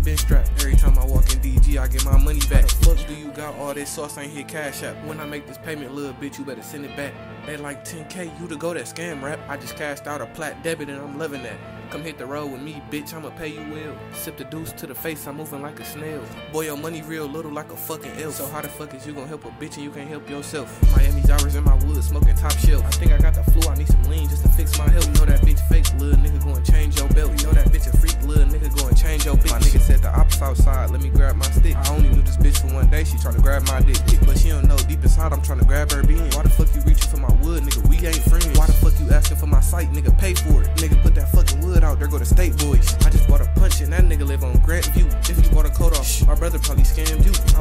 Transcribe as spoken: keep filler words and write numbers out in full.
been strapped. Every time I walk in D G, I get my money back. How the fuck do you got all this sauce ain't hit Cash App? When I make this payment, little bitch, you better send it back. They like ten K, you to go that scam rap. I just cashed out a plat debit and I'm loving that. Come hit the road with me, bitch, I'ma pay you well. Sip the deuce to the face, I'm moving like a snail. Boy, your money real little like a fucking elf. So how the fuck is you gonna help a bitch and you can't help yourself? Miami's hours in my woods, smoking top shelf. I think I got the flu, I need some lean just to fix my health. You know that bitch fake, little nigga go and change your belt. You know that bitch a freak, little nigga go and change your bitch. My nigga said the ops outside, let me grab my stick. I only knew this bitch for one day, she tryna grab my dick. But she don't know deep inside I'm tryna grab her being. Why the fuck you reaching for my wood, nigga? We ain't friends. Why the fuck you asking for my site, nigga? Pay for it. Nigga put that fucking wood out, there go the state boys. I just bought a punch and that nigga live on Grant View. If you bought a coat off, my brother probably scammed you.